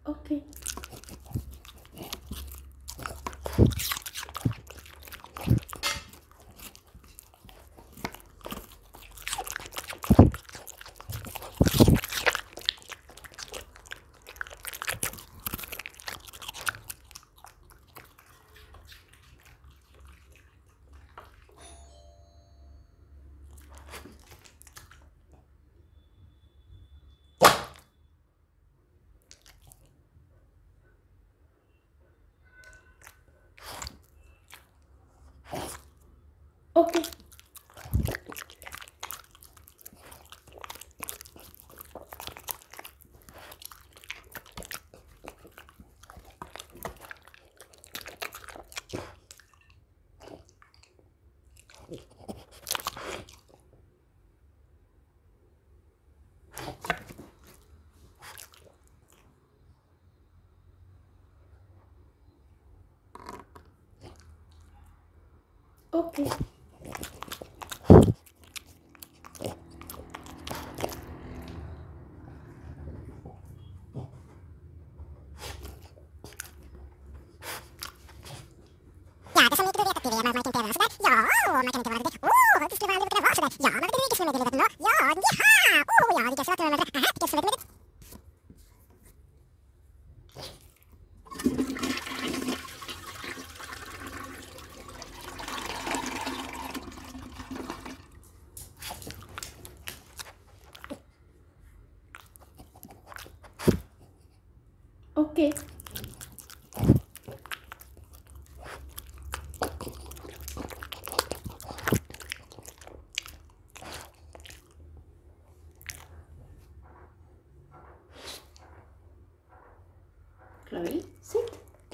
Okay. Okay. Okay. Ja, dat zal ik weten. Ja, maar mijn kinderen was dat. Ja, mijn kinderen was dat. Het is wel leuk dat was dat. Ja, maar de weekjes met dat nog. Ja, ja. Ja, die is wat we met. Aha, die is wat met. Okay. Chloe, sit.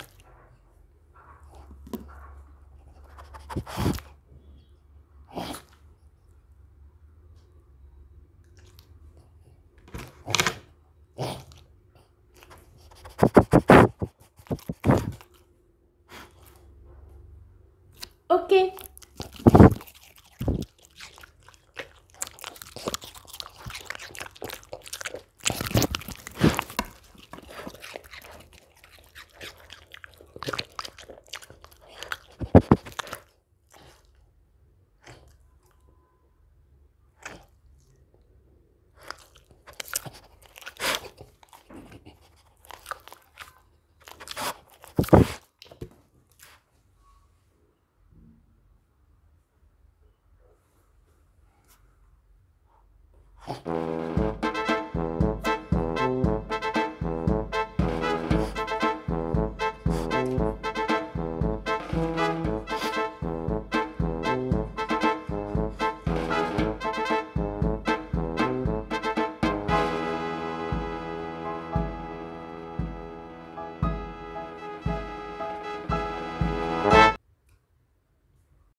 Okay.